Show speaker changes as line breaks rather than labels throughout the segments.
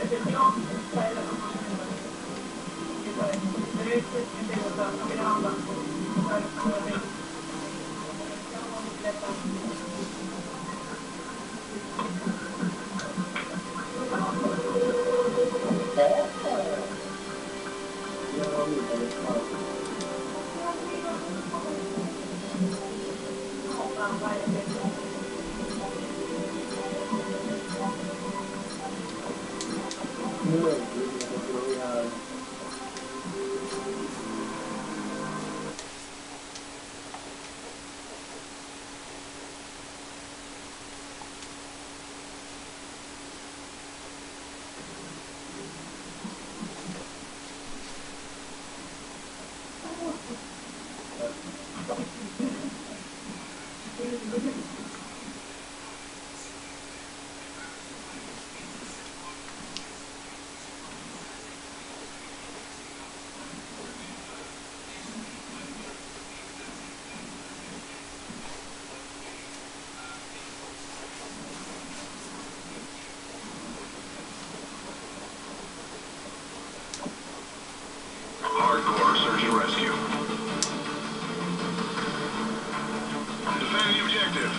Hardcore search and rescue. Defend the objective.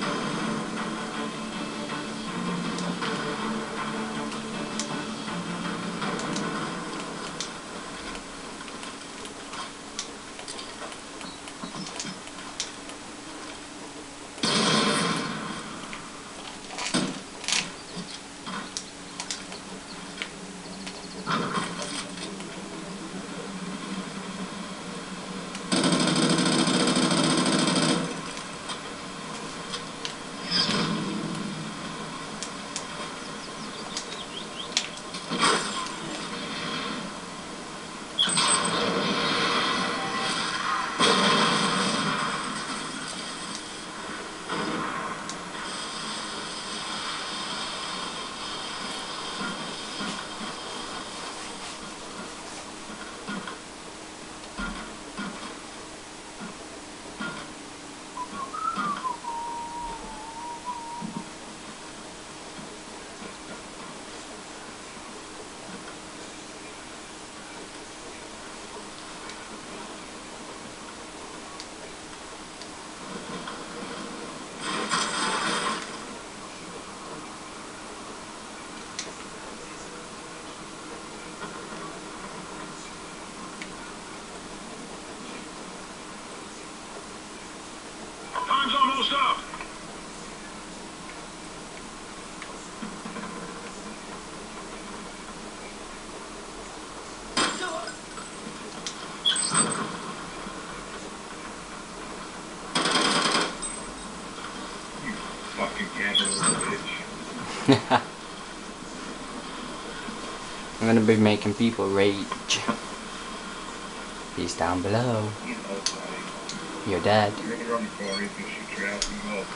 Time's almost up. You fucking capitalist bitch.
I'm gonna be making people rage. Peace down below. You're dead.
You're gonna run for it because she trapped you up.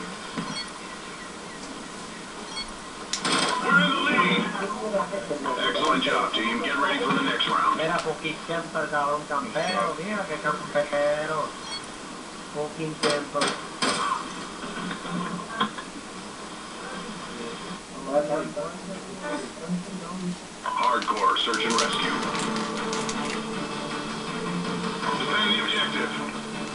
We're in the lead. Excellent job, team. Get ready for the next round.
Era fucking temper, cabrón, campero, mira que campero. Fucking temper.
Hardcore search and rescue. Defend the objective.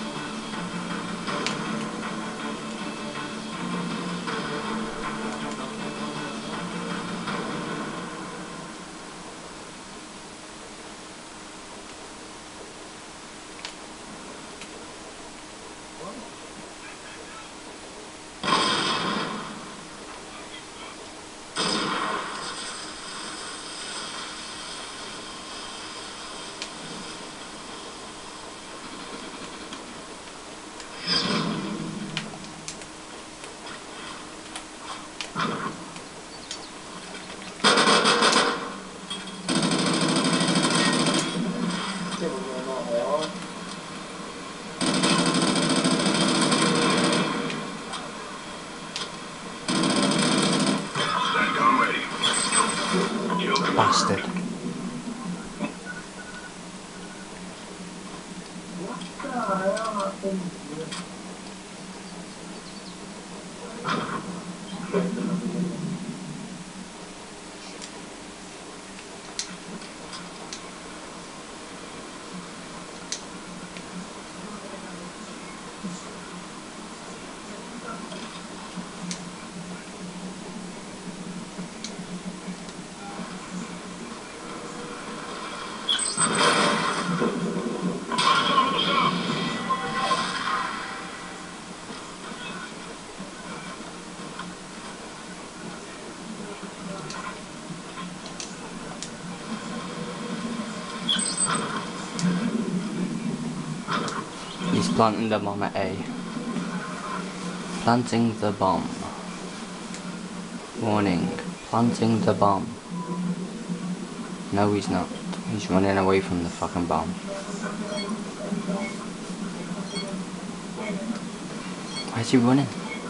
Bastard.
What's up?
He's planting the bomb at A. Planting the bomb. Warning. Planting the bomb. No, he's not. He's running away from the fucking bomb. Why is he running?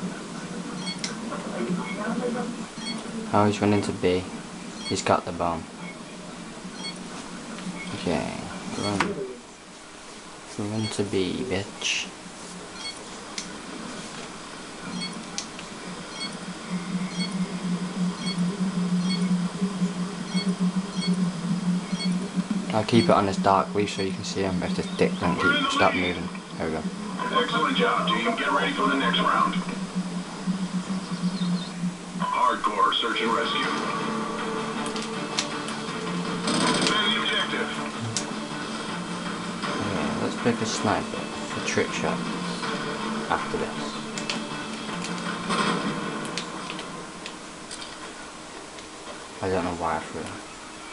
Oh, he's running to B. He's got the bomb. Okay, run. Run to B, bitch. I'll keep it on this dark leaf so you can see him if this dick don't stop moving. There we go.
Excellent job, team. Get ready for the next round. Hardcore search and rescue. Defend the objective.
Okay, let's pick a sniper for trick shot after this. I don't know why I threw that.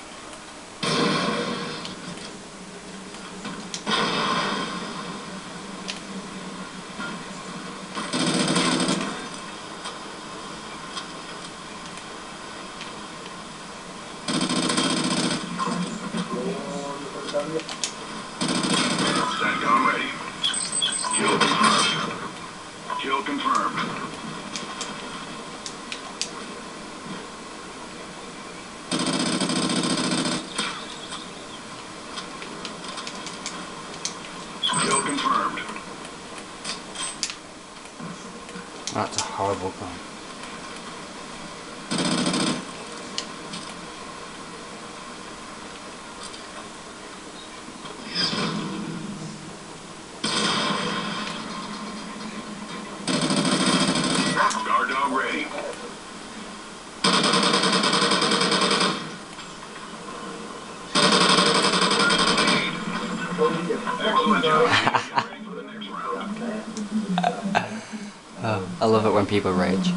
SATCOM ready. Kill confirmed. Kill confirmed. Kill confirmed.
That's a horrible gun.
Guard dog ready. Excellent job. Get ready for the next round.
I love it when people rage.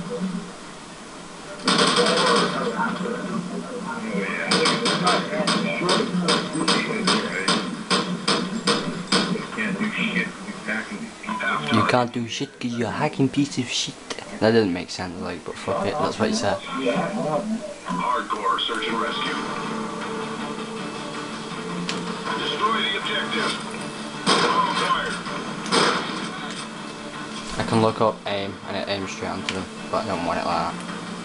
You can't do shit because you're a hacking piece of shit. That didn't make sense, like, but fuck it, that's what he said.
Hardcore search and rescue. Destroy the objective. Bomb acquired.
I can look up aim and it aims straight onto them, but I don't want it like that.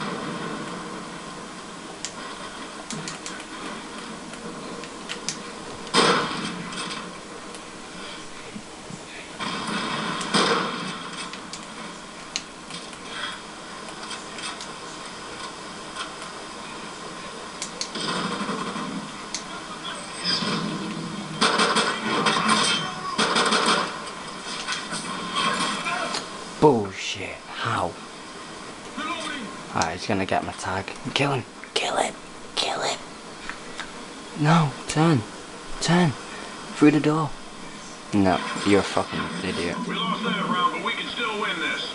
Bullshit. How? Alright, he's gonna get my tag. Kill him. Kill him. Kill him. No, turn. Turn. Through the door. No, you're a fucking idiot.
We lost that round, but we can still win this.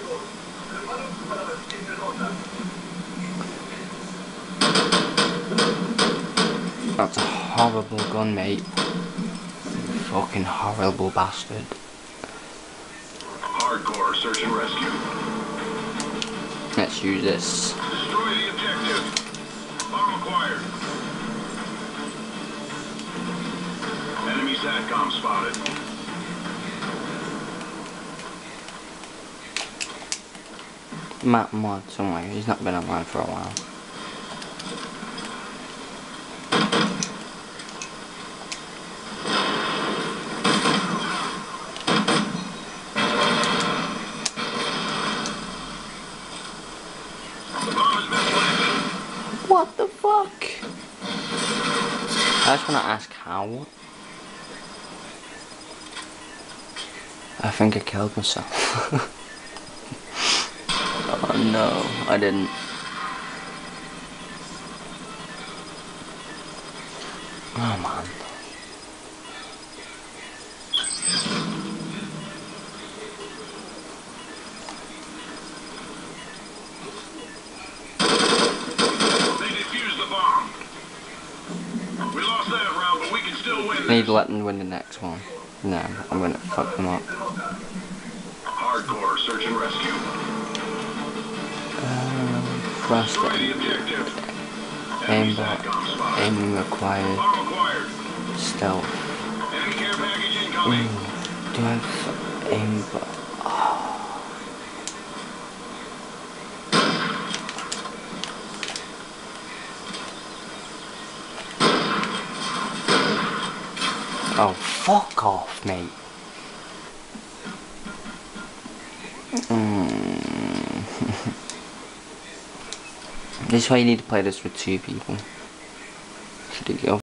That's a horrible gun, mate. You fucking horrible bastard.
Hardcore search and rescue.
Let's use this.
Destroy the objective. Bomb acquired. Enemy SATCOM spotted.
Matt Mod somewhere. He's not been online for a while.
The bomb has been planted.
What the fuck? I just want to ask how. I think I killed myself. Oh no, I didn't. Oh man.
We lost that round, but we can still win
I need
this.
to let them win the next one. No, I'm gonna fuck them up.
Hardcore search and rescue.
First
Destroy the objective. Enemy
aimbot,
SATCOM spotted.
aiming required,
Bomb acquired.
stealth.
Enemy care package incoming.
Do I have aimbot? Oh, fuck off, mate. This is why you need to play this with 2 people. Should you go?